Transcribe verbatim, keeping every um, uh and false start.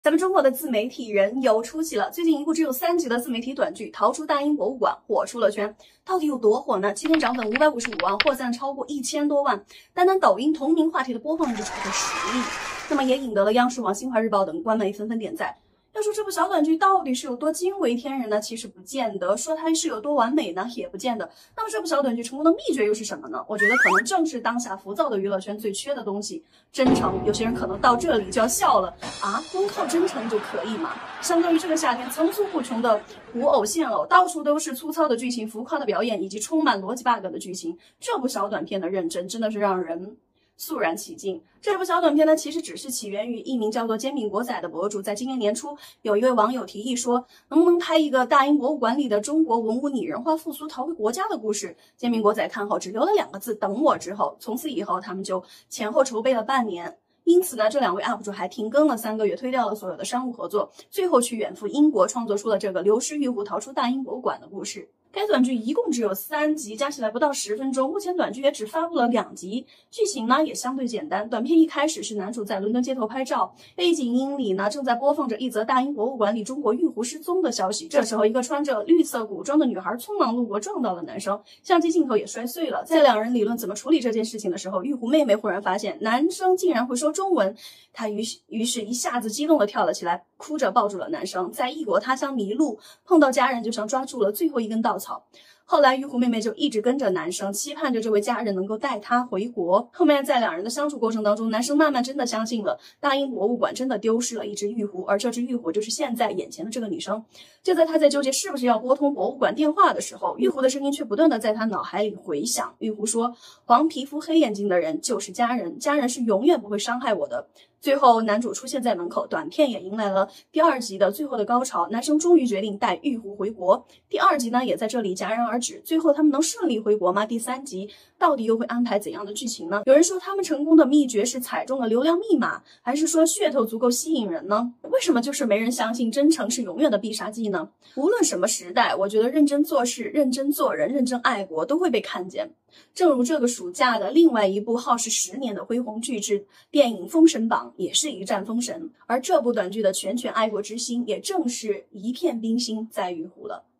咱们中国的自媒体人有出息了。最近一部只有三集的自媒体短剧《逃出大英博物馆》火出了圈，到底有多火呢？七天涨粉五百五十五万，获赞超过一千多万，单单抖音同名话题的播放量就超过十亿，那么也引得了央视网、新华日报等官媒纷纷点赞。要说这部小短剧到底是有多惊为天人呢？其实不见得。说它是有多完美呢？也不见得。那么这部小短剧成功的秘诀又是什么呢？我觉得可能正是当下浮躁的娱乐圈最缺的东西——真诚。有些人可能到这里就要笑了啊，光靠真诚就可以吗？相对于这个夏天层出不穷的古偶现偶，到处都是粗糙的剧情、浮夸的表演以及充满逻辑 bug 的剧情，这部小短片的认真真的是让人肃然起敬。这部小短片呢，其实只是起源于一名叫做煎饼果仔的博主，在今年年初，有一位网友提议说，能不能拍一个大英博物馆里的中国文物拟人化复苏逃回国家的故事？煎饼果仔看后只留了两个字：等我。之后，从此以后，他们就前后筹备了半年。因此呢，这两位 U P 主还停更了三个月，推掉了所有的商务合作，最后去远赴英国，创作出了这个流失玉壶逃出大英博物馆的故事。该短剧一共只有三集，加起来不到十分钟。目前短剧也只发布了两集，剧情呢也相对简单。短片一开始是男主在伦敦街头拍照，背景音里呢正在播放着一则大英博物馆里中国玉壶失踪的消息。这时候，一个穿着绿色古装的女孩匆忙路过，撞到了男生，相机镜头也摔碎了。在两人理论怎么处理这件事情的时候，玉壶妹妹忽然发现男生竟然会说中文，她于是于是一下子激动地跳了起来，哭着抱住了男生。在异国他乡迷路，碰到家人就像抓住了最后一根稻草。后来玉壶妹妹就一直跟着男生，期盼着这位家人能够带她回国。后面在两人的相处过程当中，男生慢慢真的相信了大英博物馆真的丢失了一只玉壶，而这只玉壶就是现在眼前的这个女生。就在他在纠结是不是要拨通博物馆电话的时候，玉壶的声音却不断的在他脑海里回响。玉壶说，黄皮肤黑眼睛的人就是家人，家人是永远不会伤害我的。最后男主出现在门口，短片也迎来了第二集的最后的高潮，男生终于决定带玉壶回国。第二集呢也在这里戛然而止。最后他们能顺利回国吗？第三集到底又会安排怎样的剧情呢？有人说他们成功的秘诀是踩中了流量密码，还是说噱头足够吸引人呢？为什么就是没人相信真诚是永远的必杀技呢？无论什么时代，我觉得认真做事、认真做人、认真爱国都会被看见。正如这个暑假的另外一部耗时十年的恢宏巨制电影《封神榜》也是一战封神，而这部短剧的拳拳爱国之心也正是一片冰心在玉壶了。